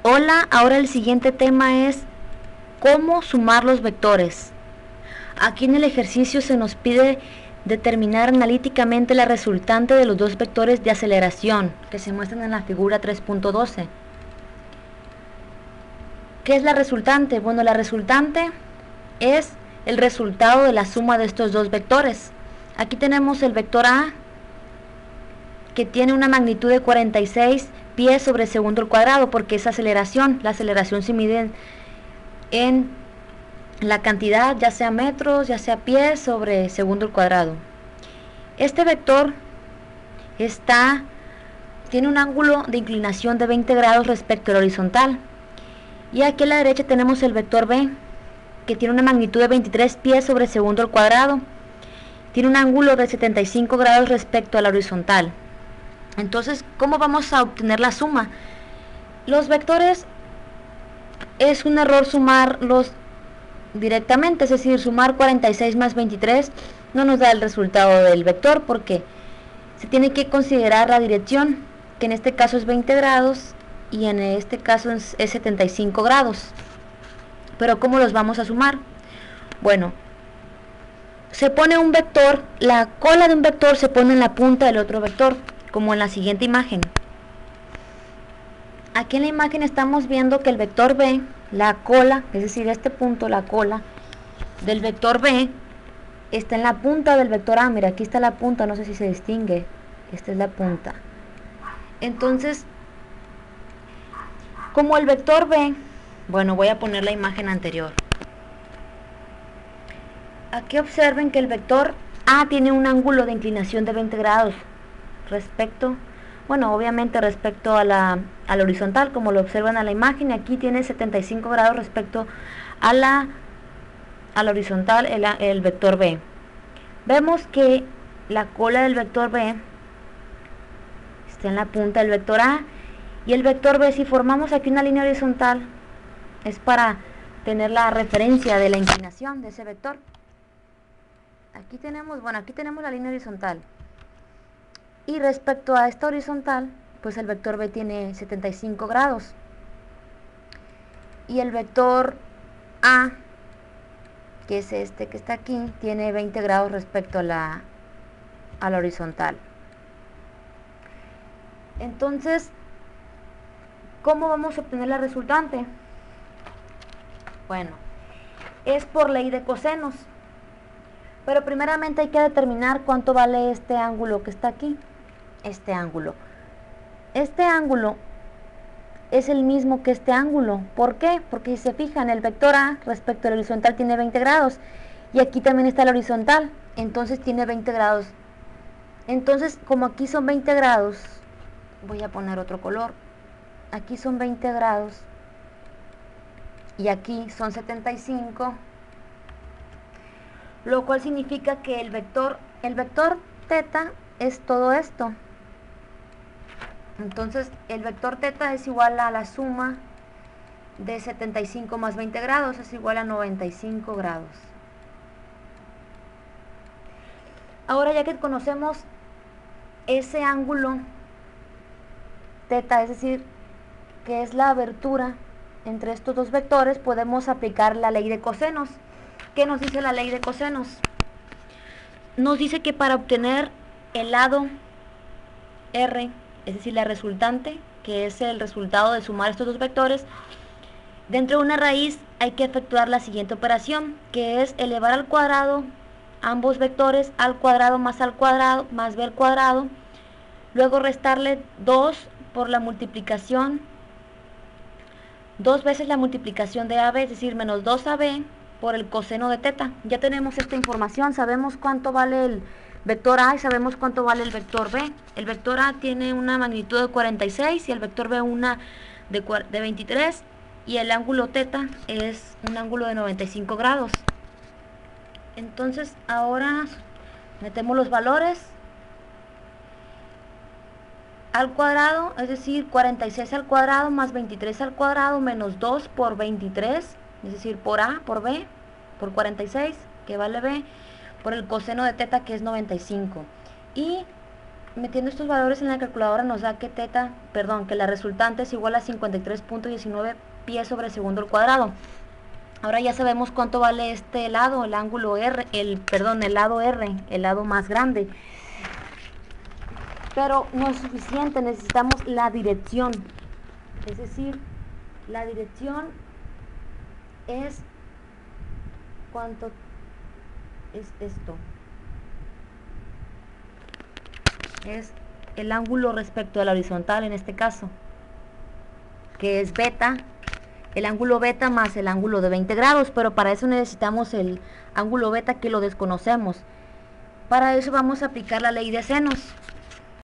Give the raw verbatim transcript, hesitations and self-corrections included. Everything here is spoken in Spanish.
Hola, ahora el siguiente tema es cómo sumar los vectores. Aquí en el ejercicio se nos pide determinar analíticamente la resultante de los dos vectores de aceleración que se muestran en la figura tres punto doce. ¿Qué es la resultante? Bueno, la resultante es el resultado de la suma de estos dos vectores. Aquí tenemos el vector A, que tiene una magnitud de cuarenta y seis pies sobre segundo al cuadrado, porque es aceleración. La aceleración se mide en la cantidad, ya sea metros, ya sea pies sobre segundo al cuadrado. Este vector está, tiene un ángulo de inclinación de veinte grados respecto al horizontal. Y aquí a la derecha tenemos el vector B, que tiene una magnitud de veintitrés pies sobre segundo al cuadrado. Tiene un ángulo de setenta y cinco grados respecto a la horizontal. Entonces, ¿cómo vamos a obtener la suma? Los vectores es un error sumarlos directamente, es decir, sumar cuarenta y seis más veintitrés no nos da el resultado del vector, porque se tiene que considerar la dirección, que en este caso es veinte grados y en este caso es setenta y cinco grados. Pero ¿cómo los vamos a sumar? Bueno, se pone un vector, la cola de un vector se pone en la punta del otro vector, como en la siguiente imagen. Aquí en la imagen estamos viendo que el vector B, la cola, es decir, este punto, la cola del vector B, está en la punta del vector A. Mira, aquí está la punta, no sé si se distingue. Esta es la punta. Entonces, como el vector B, bueno, voy a poner la imagen anterior. Aquí observen que el vector A tiene un ángulo de inclinación de veinte grados respecto, bueno, obviamente respecto a la, a la horizontal, como lo observan a la imagen. Aquí tiene setenta y cinco grados respecto a la, a la horizontal, el, el vector B. Vemos que la cola del vector B está en la punta del vector A, y el vector B, si formamos aquí una línea horizontal, es para tener la referencia de la inclinación de ese vector. Aquí tenemos, bueno, aquí tenemos la línea horizontal. Y respecto a esta horizontal, pues el vector B tiene setenta y cinco grados. Y el vector A, que es este que está aquí, tiene veinte grados respecto a la, a la horizontal. Entonces, ¿cómo vamos a obtener la resultante? Bueno, es por ley de cosenos. Pero primeramente hay que determinar cuánto vale este ángulo que está aquí. Este ángulo. Este ángulo es el mismo que este ángulo. ¿Por qué? Porque si se fijan, el vector A respecto al horizontal tiene veinte grados. Y aquí también está el horizontal. Entonces tiene veinte grados. Entonces, como aquí son veinte grados, voy a poner otro color. Aquí son veinte grados. Y aquí son setenta y cinco. Lo cual significa que el vector, el vector teta es todo esto. Entonces el vector teta es igual a la suma de setenta y cinco más veinte grados, es igual a noventa y cinco grados. Ahora, ya que conocemos ese ángulo teta, es decir, que es la abertura entre estos dos vectores, podemos aplicar la ley de cosenos. ¿Qué nos dice la ley de cosenos? Nos dice que para obtener el lado R, es decir, la resultante, que es el resultado de sumar estos dos vectores, dentro de una raíz hay que efectuar la siguiente operación, que es elevar al cuadrado ambos vectores, al cuadrado más al cuadrado más b al cuadrado, luego restarle dos por la multiplicación, dos veces la multiplicación de A B, es decir, menos dos A B por el coseno de teta. Ya tenemos esta información, sabemos cuánto vale el vector A y sabemos cuánto vale el vector B. El vector A tiene una magnitud de cuarenta y seis y el vector B una de, de veintitrés, y el ángulo teta es un ángulo de noventa y cinco grados. Entonces ahora metemos los valores al cuadrado, es decir, cuarenta y seis al cuadrado más veintitrés al cuadrado menos dos por veintitrés, es decir, por A, por B, por cuarenta y seis, que vale B, por el coseno de teta, que es noventa y cinco. Y metiendo estos valores en la calculadora nos da que teta, perdón, que la resultante es igual a cincuenta y tres punto diecinueve pies sobre segundo al cuadrado. Ahora ya sabemos cuánto vale este lado, el ángulo R, el, perdón, el lado R, el lado más grande. Pero no es suficiente, necesitamos la dirección. Es decir, la dirección es, ¿cuánto es esto? Es el ángulo respecto a la horizontal en este caso, que es beta, el ángulo beta más el ángulo de veinte grados, pero para eso necesitamos el ángulo beta que lo desconocemos. Para eso vamos a aplicar la ley de senos.